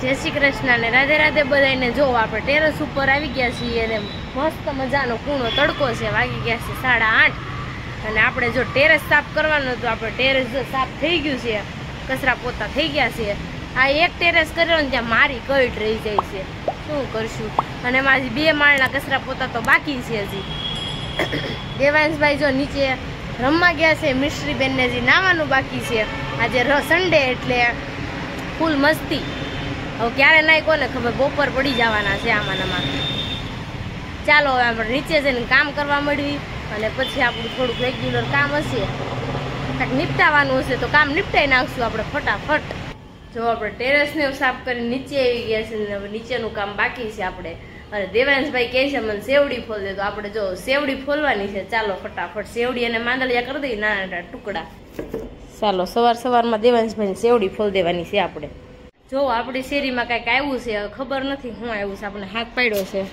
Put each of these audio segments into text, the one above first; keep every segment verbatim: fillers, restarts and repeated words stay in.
જય શ્રી કૃષ્ણ ને રાધે રાધે બધાને। જો આપણે ટેરેસ ઉપર આવી ગયા છીએ અને મસ્ત મજાનો કૂણો તડકો છે, વાગી ગયા છે સાડા આઠ અને આપણે જો ટેરેસ સાફ કરવાનો તો આપણે ટેરેસ જો સાફ થઈ ગયું છે, કચરા પોતા થઈ ગયા છે। આ એક ટેરેસ કર્યો ને ત્યાં મારી કઈટ રહી જાય છે, શું કરશું। અને મારી બે માળના કચરા પોતા તો બાકી છે હજી। દેવાંશભાઈ જો નીચે રમવા ગયા છે, મિશ્રીબેનને હજી નાવાનું બાકી છે। આજે સન્ડે એટલે ફૂલ મસ્તી। હવે ક્યારે નાઈ કોને ખબર, બપોર પડી જવાના છે આમાંનામાં। ચાલો હવે આપણે નીચે જઈને કામ કરવા મળવી અને પછી આપણું થોડુંક રેગ્યુલર કામ હશે, કાંઈક નિપટાવાનું હશે તો કામ નિપટાઈ નાખશું આપણે ફટાફટ। જો આપણે ટેરેસને સાફ કરી નીચે આવી ગયા છે ને હવે નીચેનું કામ બાકી છે આપણે। અને દેવાંશભાઈ કહે છે મને સેવડી ફોલ દે, તો આપણે જો સેવડી ફોલવાની છે। ચાલો ફટાફટ સેવડી અને માંદલિયા કરી દઈએ નાના નાના ટુકડા। ચાલો સવાર સવારમાં દેવાંશભાઈને સેવડી ફોલ દેવાની છે આપણે। જો આપણી શેરીમાં કાંઈક આવ્યું છે, ખબર નથી શું આવ્યું છે, આપણે હાથ પાડ્યો છે।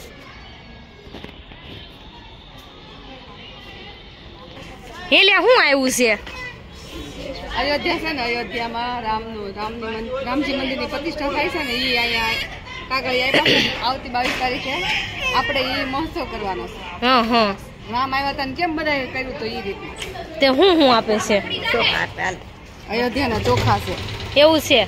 હેલે શું આવ્યું છે? અયોધ્યા છે ને, અયોધ્યામાં રામનું રામનું રામજી મંદિરની પ્રતિષ્ઠા થાય છે ને, એ અહીંયા કાગળ આવ્યા। આવતી બાવીસ તારીખે આપણે એ મહોત્સવ કરવાનો છે। હા હા રામ આવ્યા હતા ને કેમ બધા કર્યું તો એ રીતનું તે શું શું આપે છે? ચોખા, અયોધ્યાના ચોખા છે એવું છે,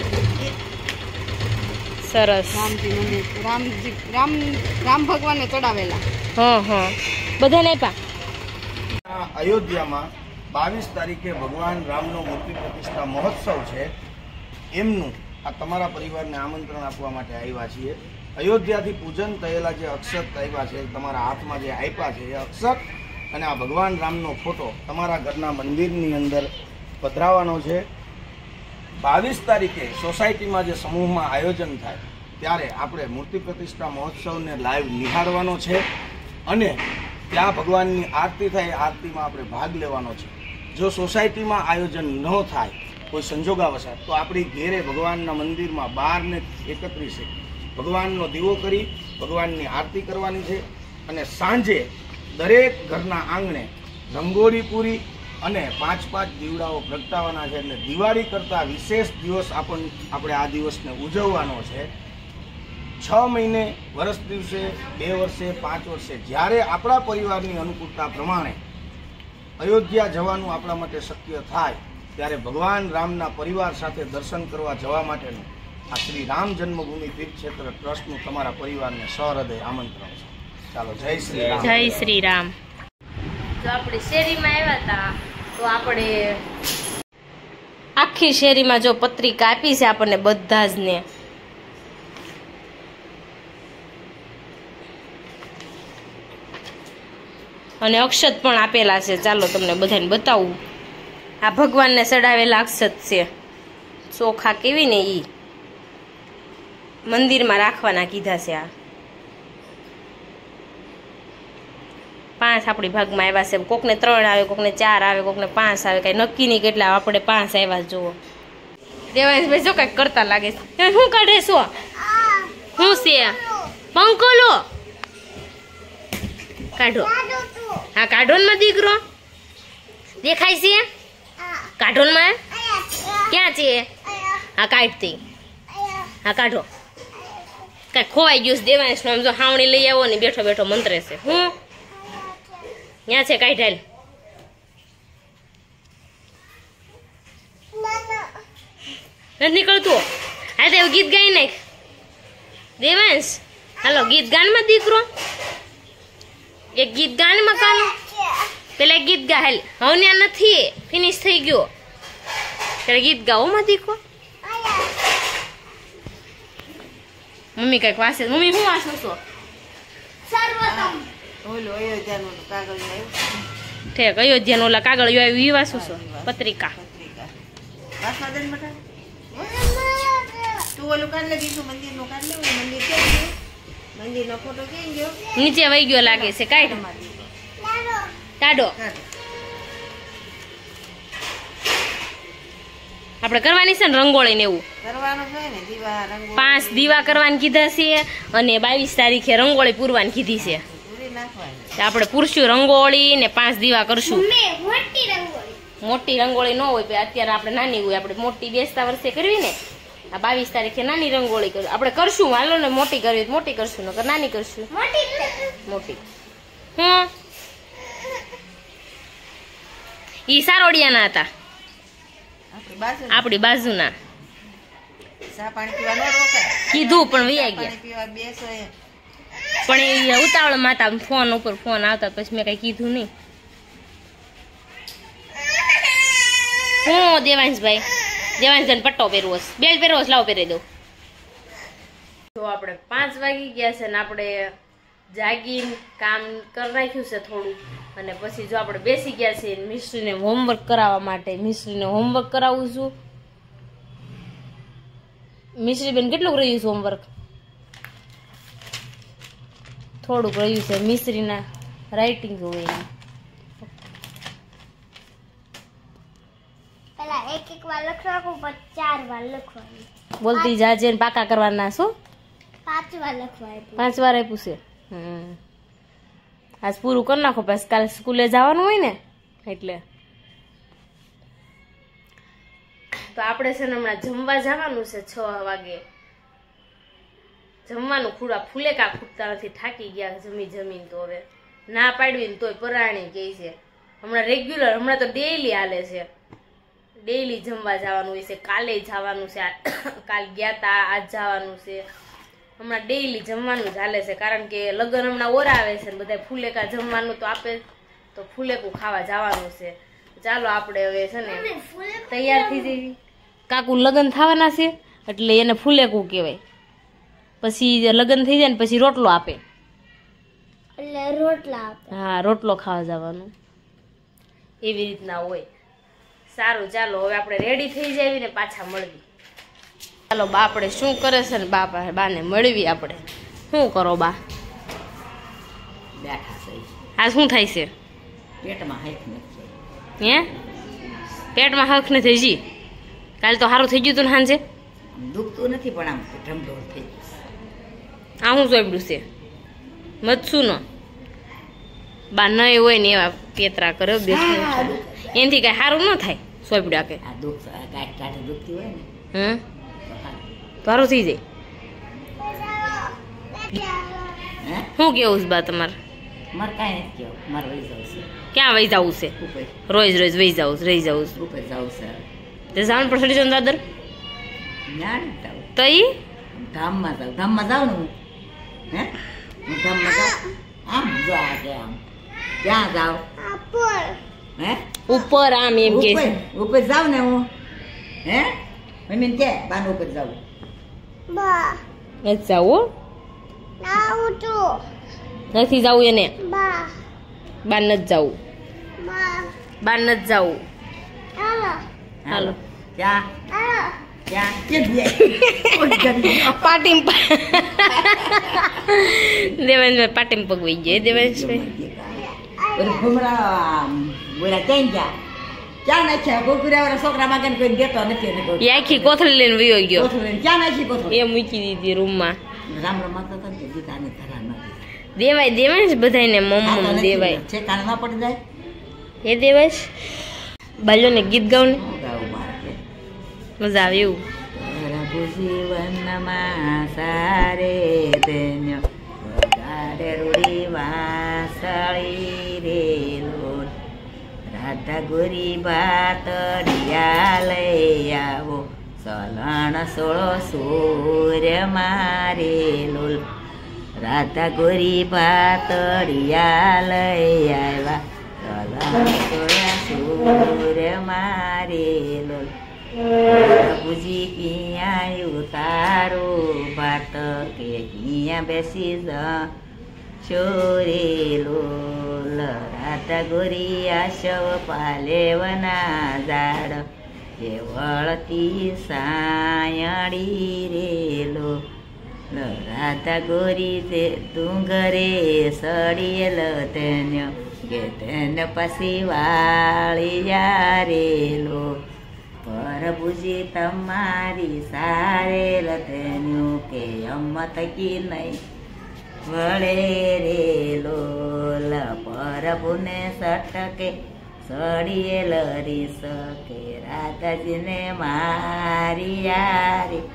સરસ। રામજી મંદિર રામજી રામ રામ ભગવાનને ચડાવેલા। હા હા બધાને આપ્યા। અયોધ્યામાં બાવીસ તારીખે ભગવાન રામનો મૂર્તિ પ્રતિષ્ઠા મહોત્સવ છે, એમનું આ તમારા પરિવારને આમંત્રણ આપવા માટે આવ્યા છીએ। અયોધ્યાથી પૂજન થયેલા જે અક્ષત આવ્યા છે, તમારા હાથમાં જે આપ્યા છે એ અક્ષત અને આ ભગવાન રામનો ફોટો તમારા ઘરના મંદિરની અંદર પધરાવવાનો છે। બાવીસ તારીખે સોસાયટીમાં જે સમૂહમાં આયોજન થાય ત્યારે આપણે મૂર્તિ પ્રતિષ્ઠા મહોત્સવને લાઈવ નિહાળવાનો છે અને ત્યાં ભગવાનની આરતી થાય, આરતીમાં આપણે ભાગ લેવાનો છે। જો સોસાયટીમાં આયોજન ન થાય કોઈ સંજોગાવશાત તો આપણી ઘેરે ભગવાનના મંદિરમાં બહારને એકત્રીસે ભગવાનનો દીવો કરી ભગવાનની આરતી કરવાની છે અને સાંજે દરેક ઘરના આંગણે રંગોળી પૂરી અને પાંચ પાંચ દીવડાઓ પ્રગટાવવાના છે। એટલે દિવાળી કરતાં વિશેષ દિવસ આપણ આપણે આ દિવસને ઉજવવાનો છે। છ મહિને, વર્ષ દિવસે, બે વર્ષે, પાંચ વર્ષે જ્યારે આપણા પરિવારની અનુકૂળતા પ્રમાણે અયોધ્યા જવાનું આપણા માટે શક્ય થાય ત્યારે ભગવાન રામના પરિવાર સાથે દર્શન કરવા જવા માટેનું આ શ્રી રામ જન્મભૂમિ તીર્થક્ષેત્ર ટ્રસ્ટનું તમારા પરિવારને સહૃદય આમંત્રણ છે। ચાલો જય શ્રી રામ। જય શ્રી રામ। જો આપણે શેરીમાં આવ્યા હતા તો આપણે આખી શેરીમાં જો પત્રિકા આપી છે આપણને બધા જ ને, અને અક્ષત પણ આપેલા છે। ચાલો તમને બધાને બતાવું। આ ભગવાનને ચડાવેલા અક્ષત છે, ચોખા કેવી ને ઈ મંદિરમાં રાખવાના કીધા છે। આ પાંચ આપણી ભાગમાં આવ્યા છે, કોકને ત્રણ આવે, કોકને ચાર આવે, કોકને પાંચ આવે, કઈ નક્કી નહીં કેટલા, આપણે પાંચ આવ્યા। જુઓ દેવાંશભાઈ જો કઈક કરતા લાગે છે, તમે શું કાઢે છો? શું છે? પંખો લો, કાઢો। હા કાઢો ને દીકરો, દેખાય છે? કાઢો ને, ક્યાં છે? હા કાઢતી, હા કાઢો। કઈ ખોવાઈ ગયું છે દેવાંશ, આમ જો હાવણી લઈ આવો ને બેઠો બેઠો મંત્રે છે। હું ત્યાં છે, કાઢાલ નથી નીકળતું। હા તો ગીત ગાઈ નાખ દેવાંશ, હાલો ગીત ગાનમાં દીકરો, એક ગીત ગાનમાં કાનો પેલા એક ગીત ગા, હાલ હવે ત્યાં નથી ફિનિશ થઈ ગયો, ત્યારે ગીત ગાઓ માં દીકરો। મમ્મી કઈક વાંચે, મમ્મી શું વાંચો છો? ઠેક અયોધ્યાનું ઓલા કાગળ આવ્યું એ વાંચું છો? પત્રિકા નીચે વહી ગયો લાગે છે, કાઢ કાઢો। આપણે કરવાની છે ને રંગોળી ને એવું પાંચ દીવા કરવાની કીધા છે અને બાવીસ તારીખે રંગોળી પૂરવાની કીધી છે। આપણે પૂરશું રંગોળી ને પાંચ દીવા કરશું। મોટી રંગોળી ન હોય, અત્યારે આપણે નાની હોય, આપણે મોટી બેસતા વર્ષે કરવી ને આ બાવીસ તારીખે નાની રંગોળી કરું આપણે કરશું હાલો ને મોટી કરવી મોટી કરશું નકર નાની કરશું મોટી હા ઈ સારોડિયાના હતા આપણી બાજુના કીધું પણ વૈયા ગયા પણ એ ઉતાવળ માતા ફોન ઉપર ફોન આવતા પછી મેં કઈ કીધું નહીં હું દેવાંશભાઈ દેવાંશ પટ્ટો પહેરવો બેલ પહેરવો લાવ પહેરી દઉં તો આપણે પાંચ વાગી ગયા છે ને આપણે જાગીને કામ કરી રાખ્યું છે થોડું અને પછી જો આપણે બેસી ગયા છીએ મિસ્ત્રીને હોમવર્ક કરાવવા માટે મિસ્ત્રીને હોમવર્ક કરાવું છું મિસ્ત્રી બેન કેટલું રહ્યું છે હોમવર્ક થોડુંક રહ્યું છે મિસ્ત્રીના રાઇટિંગ હોય એક એક વાર લખવાનું પણ ચાર વાર લખવાનું બોલતી જાજે ને પાકા કરવાના શું પાંચ વાર લખવાનું પાંચ વાર આપ્યું છે હમ આજ પૂરું કરી નાખો પછી કાલે સ્કૂલે જવાનું હોય ને એટલે તો આપણે છે ને હમણાં જમવા જવાનું છે છ વાગે જમવાનું ખૂડા ફૂલેકા ફૂટતા નથી થાકી ગયા જમી જમીન તો હવે ના પાડવી ને તોય પરાણી કહે છે હમણાં રેગ્યુલર હમણાં તો ડેઈલી હાલે છે ડેઈલી જમવા જવાનું હોય છે કાલે જવાનું છે કાલ ગયા તા આજ જવાનું છે હમણાં ડેઈલી જમવાનું જ હાલે છે કારણ કે લગ્ન હમણાં ઓરા આવે છે બધા ફૂલેકા જમવાનું તો આપે તો ફૂલેકું ખાવા જવાનું છે ચાલો આપણે હવે છે ને તૈયાર થઈ જઈએ કાકુ લગ્ન થવાના છે એટલે એને ફૂલેકું કહેવાય પછી લગ્ન થઈ જાય ને પછી રોટલો આપે એટલે રોટલા આપે હા રોટલો ખાવા જવાનું એવી રીતના હોય સારું ચાલો હવે આપણે રેડી થઈ જાય ને પાછા મળવી ચાલો બા આપણે શું કરે છે ને બા પાસે બાને મળવી આપણે શું કરો બા બેઠા છે આ શું થાય છે પેટમાં હક નથી હે પેટમાં હક ને થઈ જી કાલે તો સારું થઈ ગયું હતું ને સાંજે દુખતું નથી પણ આમ ઢમઢોળ થઈ આ શું સોંપડ્યું છે મચ્છું નો બા નહીં હોય ને એવા પેતરા કરે બેઠું એનાથી કઈ સારું ન થાય સોંપડ્યા કે આ દુખ ગાંઠ કાઢે દુખતી હોય ને હમ તો સારું. તો સારું થઈ જાય હે શું કેવું છે બા તમારે મારે કાંઈ નથી કહેવું મારે વહી જવું છે ક્યાં વહી જવું છે ઉપર રોજ રોજ વહી જવું છે રહી જવું છે ઉપર જવું છે તે જવાનું પણ સડી જવાનું દાદર ના નથી જવું તો ઈ ધામમાં જાઉં ધામમાં જાઉં ને હું હે હું ધામમાં જાઉં આમ જો આ કે આમ ક્યાં જાઉં હે ઉપર આમ એમ કે છે ઉપર ઉપર જાઉં ને હું હે મમ્મી કે બાન ઉપર જાઉં બા નથી જવું ના ઉઠો નથી જવું એને બા બાર નથી જવું બા બાર નથી જવું આલો હાલો ક્યાં આલો ક્યાં કે દે પાટીમ દેવેન્દ્રભાઈ પાટીમ પગવી ગયે દેવેન્દ્રભાઈ ઓલું ભમરા બોલા ક્યાં ગયા ક્યાં નાખ્યા ગોકુરાવાળા છોકરા માગે ને કોઈ દેતો નથી એને કોઈ એ આખી કોથળી લઈને વયો ગયો કોથળીને ક્યાં નાખી કોથળી એ મૂકી દીધી રૂમમાં રામ રામ માતા હતા ને ગીતાને ધરા નથી દેવાય દેવાય ને બધાને મમ્મ દેવાય છે કાને ના પડી જાય એ દેવાય બાલ્યોને ગીત ગાવ ને હું ગાવું બાળકે મજા આવે એવું પ્રભુ જીવનમાં સારે તેન્યો વગાડે રૂડી વાસળી રે લોટ રાધા ગોરી ભાતડિયા લઈ આવો સલણ સોળો સૂર્ય મારે લોલ રાધા ગોરી ભાતડિયા લઈ આવ્યા સલણ સોળા સૂર્ય મારે લોલ પ્રભુજી કિયા ઉતારો ભાત કે કિયા બેસી જ ચોરે લોલ રાધા ગોરી આશવ પાલેવના ઝાડ કે વળતી સાયડી રેલો રાધા ગોરી તે ડુંગરે સડીએલ તેને કે તેને પછી વાળી યારેલો પ્રભુજી તમારી સારેલ તેનું કે અમત કી નહીં વળે રેલો પ્રભુને સટકે સડીએલ રીસ કે રાધાજીને મારી યારી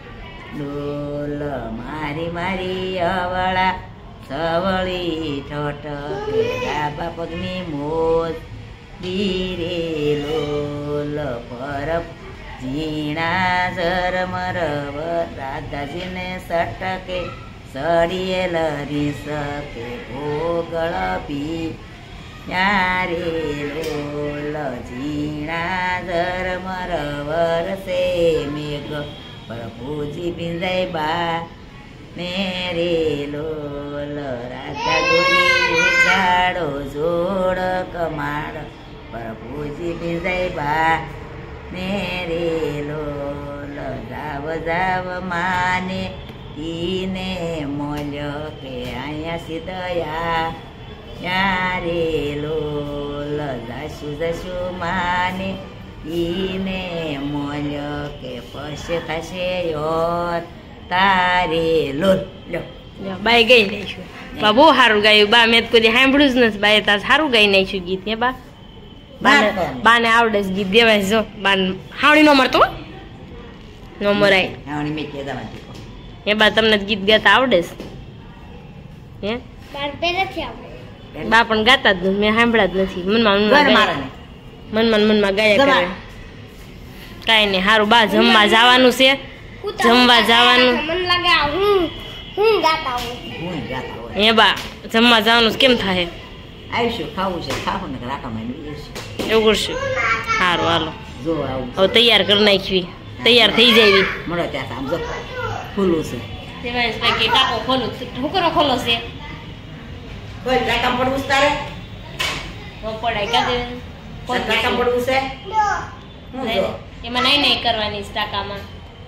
ડોલ મારી મારી અવળા સવળી ઠઠકે ડાબા પગની મોજ ધીરે લોલ પર ઝીણા ઝરમર રાધાજીને સટકે સળિયેલ રીસકે ભોગળ પી યારે લોલ ઝીણા ઝરમર વરસે મેઘ પ્રભુજી બિંજાય બા મેરે લોલ રાધા ગોરી ઉજાડો જોડ કમાડ પ્રભુજી બિંજાય બા મેરે લોલ જાવ જાવ માને ઈને મોલ્યો કે અહીંયા સીધયા યારે લોલ જશું જશું માને ઈને મોલ્યો કે પશે થશે યોર તારે લોલ લો બાય ગઈ નાખ્યું બા બહુ સારું ગાયું બા મેં કોઈ સાંભળ્યું જ નથી બાએ તાર સારું ગાઈ નાખ્યું ગીત હે બા બાને બાને આવડે છે ગીત દેવાય જો બાન હાવણી નો મળતો નો મરાય હાવણી મેં કે દવા એ બા તમને ગીત ગાતા આવડે છે હે બાર પહેલેથી આવડે. બા પણ ગાતા જ નથી મેં સાંભળ્યા જ નથી મનમાં મનમાં ગાયા. મનમાં ને મનમાં ગાયા કરે કાંઈ નહીં સારું બા જમવા જવાનું છે જમવા જવાનું મને લાગે આ હું હું ગાતા હું હું ગાતા હોય હે બા જમવા જવાનું છે કેમ થાય આવીશું ખાવું છે ખાવું ને રાકામાં છે એવું કરશું સારું હાલો જો આવું હવે તૈયાર કરી નાખવી તૈયાર થઈ જાય મળો ત્યાં આમ જો ખુલ્લું છે દેવાંશભાઈ કે કાકો ખોલું શું કરો ખોલો છે કોઈ રાકામ પડવું છે તારે નો પડાય કા દે રાકામ પડવું છે હું જો એમાં નહીં નહીં કરવાની છે ટાકામાં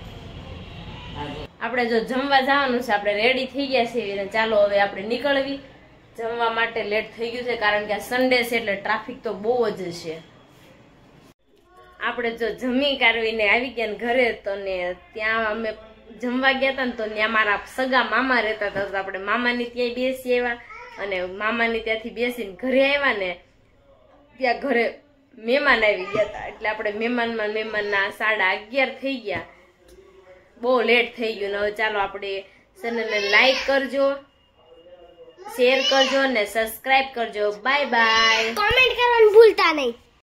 આપણે જો જમવા જવાનું છે આપણે રેડી થઈ ગયા છીએ ચાલો હવે આપણે નીકળવી જમવા માટે લેટ થઈ ગયું છે કારણ કે આ સન્ડે છે એટલે ટ્રાફિક તો બહુ જ છે આપણે જો જમી કાઢવીને આવી ગયા ને ઘરે તો ને ત્યાં અમે જમવા ગયા હતા ને તો ત્યાં મારા સગા મામા રહેતા હતા તો આપણે મામાની ત્યાં બેસી આવ્યા અને મામાની ત્યાંથી બેસીને ઘરે આવ્યા ને ત્યાં ઘરે મહેમાન આવી ગયા હતા એટલે આપણે મહેમાનમાં મહેમાનના સાડા અગિયાર થઈ ગયા બહુ લેટ થઈ ગયું ને હવે ચાલો આપણે ચેનલને લાઈક કરજો શેર કરજો ને સબસ્ક્રાઇબ કરજો બાય બાય કોમેન્ટ કરવાનું ભૂલતા નહીં.